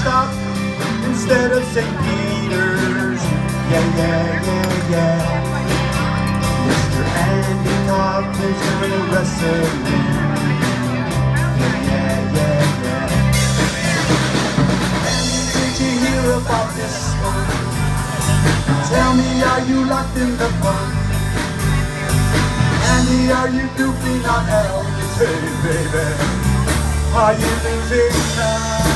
stop instead of St. Peter's. Yeah, yeah, yeah, yeah. Mr. Andy Kauf is doing wrestling. Yeah, yeah, yeah, yeah. Andy, did you hear about this one? Tell me, are you locked in the fun? Andy, are you goofing on hell? Hey, baby, are you losing now?